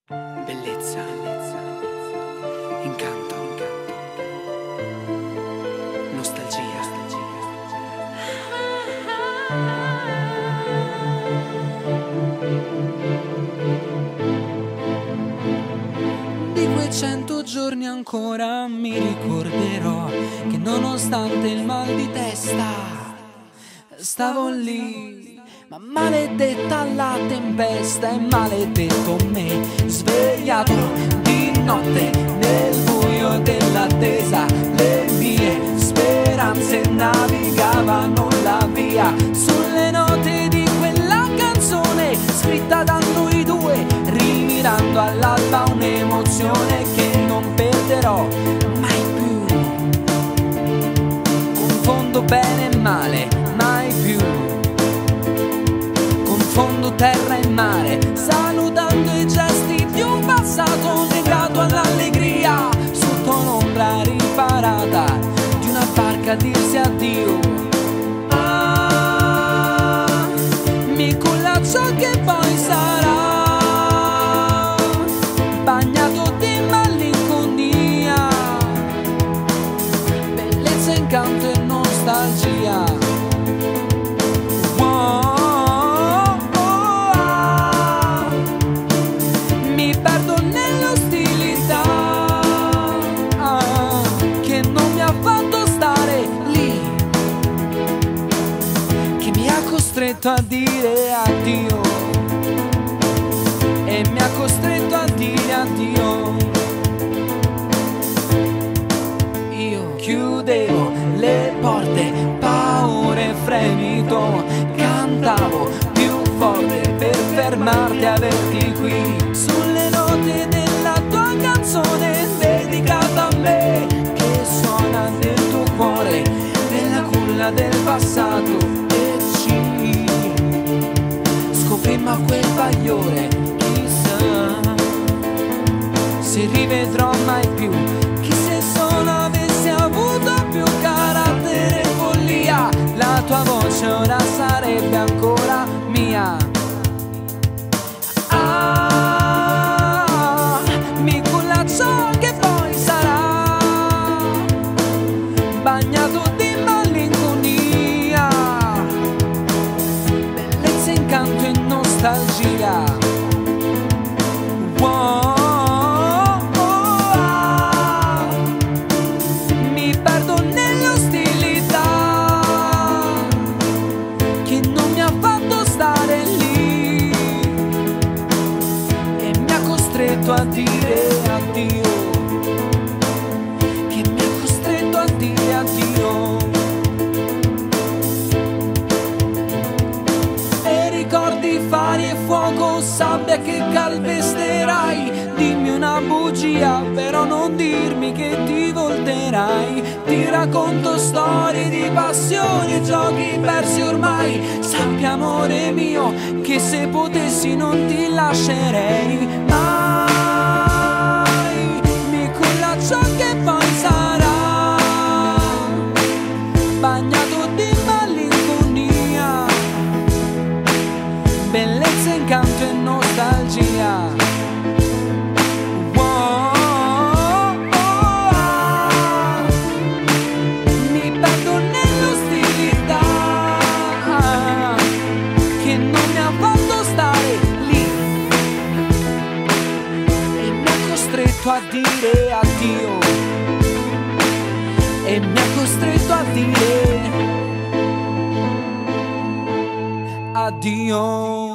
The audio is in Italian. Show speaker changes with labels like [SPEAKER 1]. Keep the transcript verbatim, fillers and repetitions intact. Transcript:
[SPEAKER 1] Bellezza, incanto, nostalgia. Di quei cento giorni ancora mi ricorderò che nonostante il mal di testa stavo lì, ma maledetta la tempesta e maledetto me, svegliato di notte nel buio dell'attesa. Le mie speranze navigavano la via sulle note di quella canzone scritta da noi due, rimirando all'alba un'emozione che non perderò mai più. Confondo bene e male, mai più. Confondo terra e mare, salutando i gesti di un passato legato all'allegria, sotto un'ombra riparata di una barca a dirsi addio. Ah, mi culla ciò che poi sarà, bagnato di malinconia, bellezza, incanto e nostalgia. Costretto a dire addio e mi ha costretto a dire addio. Io chiudevo le porte, paure e fremito, cantavo più forte per fermarti, averti qui sulle note della tua canzone dedicata a me, che suona nel tuo cuore, nella culla del passato. Scoprimmo quel bagliore, chissà se rivedrò mai più. Chi se solo avessi avuto più carattere e follia, la tua voce ora sarebbe ancora mia. Ah, mi culla ciò che poi sarà, bagnato di malinconia, bellezza, incanto e nostalgia. Oh, oh, ah, mi perdo nell'ostilità che non mi ha fatto stare lì e mi ha costretto a dire addio, che mi ha costretto a dire addio. Ricordi, fari e fuoco, sabbia che calpesterai. Dimmi una bugia, però non dirmi che ti volterai. Ti racconto storie di passioni e giochi persi ormai. Sappi, amore mio, che se potessi non ti lascerei mai. Mi culla ciò che poi sarà, bagnato di malinconia, bellezza, incanto e nostalgia. Oh, oh, ah, mi perdo nell'ostilità che non mi ha fatto stare lì e mi ha costretto a dire addio, e mi ha costretto a dire addio.